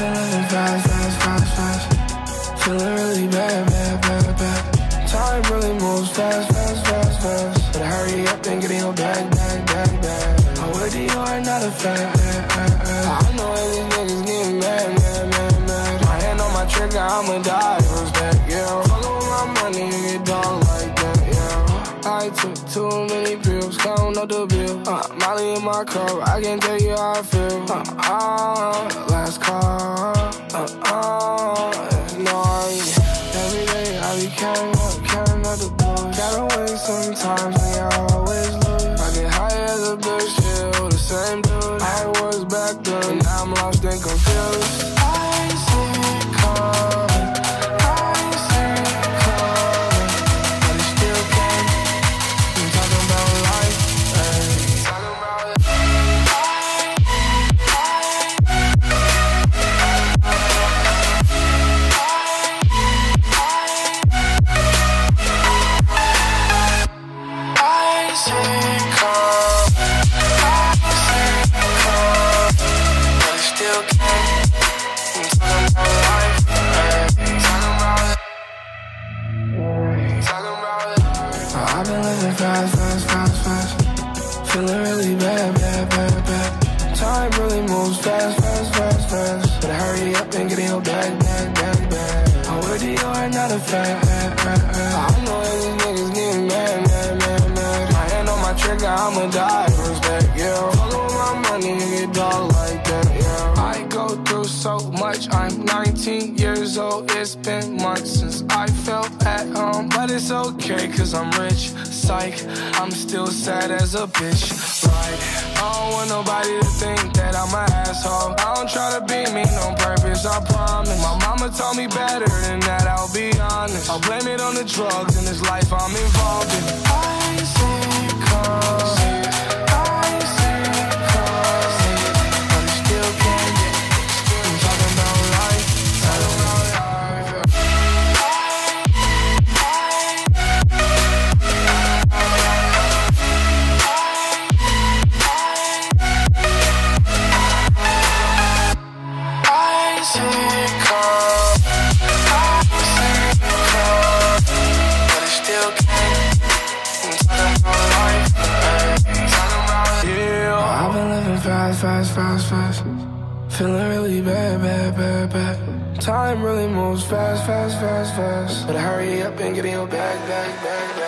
been living fast, fast, fast, fast. Feeling really bad, bad, bad, bad. Time really moves fast, fast, fast, fast. Better hurry up and get in your bag, bag, bag, bag. I'm with Dior, not a fan. I know all these niggas getting mad, mad, mad, mad. My hand on my trigger, I'ma die, respect, yeah. Fuckin' with my money and get done like that, yeah. I took too many pills, count up the bill. Molly in my cup, I can't tell you how I feel. Last call, no, every day I be counting up the blues. Gotta win sometimes, and you always lose. I get high as a bitch, still the same dude I was back then, now I'm lost and confused. I see it coming, I see it coming, but it still came. I'm talking about life, ayy. Talking about it. I see it coming, I see it coming, but it still came. I'm talking about life, ayy. Talking about it. Talking about it. I've been living fast, fast, fast, fast. Feeling really bad, bad, bad, bad. Time really moves fast, fast, fast, fast. Better hurry up and get in your bag, bag, bag, bag. I'm with Dior, not a fan. I know all these niggas getting mad, mad, mad, mad. My hand on my trigger, I'ma die, respect, yeah. Fuckin' with my money and get done like that, yeah. I go through so much, I'm 19 years old. It's been months since I felt at home, but it's okay, cause I'm rich, psych. I'm still sad as a bitch, right? I don't want nobody to think that I'm an asshole. I don't try to be mean on purpose, I promise. My mama told me better than that, I'll be honest. I'll blame it on the drugs in this life I'm involved in. I see it coming, I see it coming, but it still can't get. I'm talking about life, talking about life. I see it coming, I see it coming, but it still can't. I'm talking about life, ayy. Talking about it. Yeah. I've been living fast, fast, fast, fast. Feeling really bad, bad, bad, bad. Time really moves fast, fast, fast, fast. Better hurry up and get in your bag, bag, bag, bag.